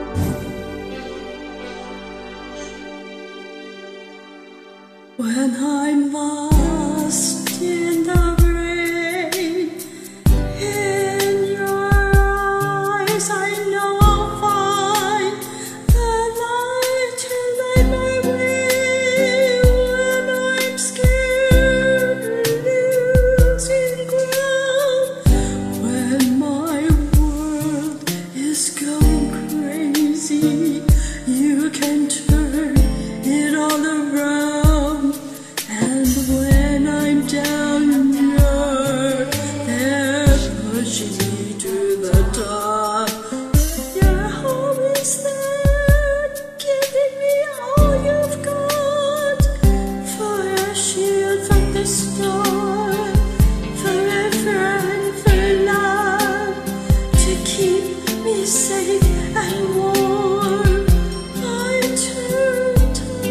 When I'm lost in the rain, in your eyes I know I'll find the light to light my way. When I'm scared of losing ground, when my world is going crazy, you can turn it all around. When I'm down, you're there pushing me to the top. You're always there, giving me all you've got. For a shield from the storm, for a friend, for love, to keep me safe and warm. I turn to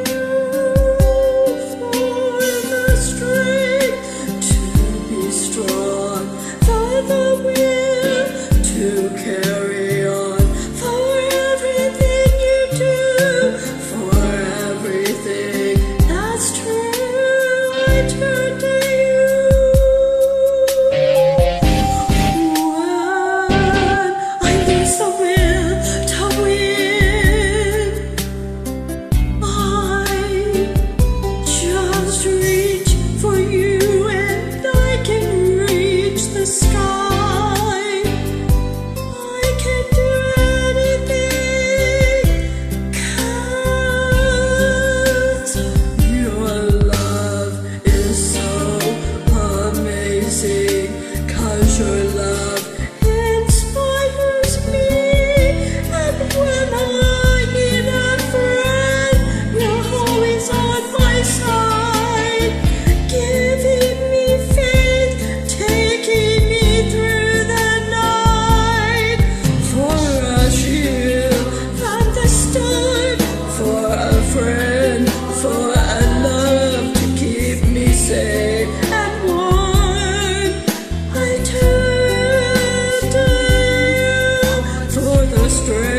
carry on, for everything you do, for everything that's true. I turn to you. When I lose the will to win, I just reach for you, and I can reach the sky. Your love inspires me, and when I need a friend, you're always on my side, giving me faith, taking me through the night. For a shield from the start, for a friend, for a love to keep me safe and warm. I turn to you for the strength.